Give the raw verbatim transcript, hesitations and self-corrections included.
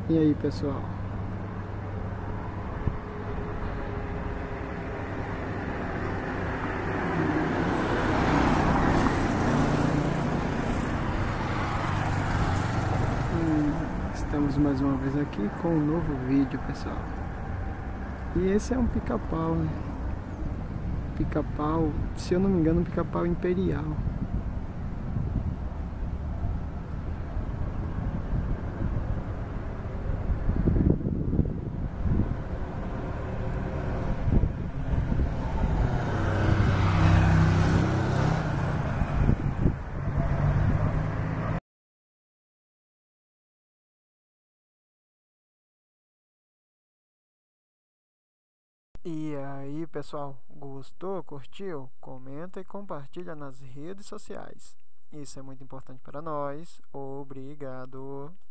E aí, pessoal? Hum, estamos mais uma vez aqui com um novo vídeo, pessoal. E esse é um pica-pau, né? Pica-pau, se eu não me engano, um pica-pau imperial. E aí, pessoal, gostou, curtiu? Comenta e compartilha nas redes sociais. Isso é muito importante para nós. Obrigado!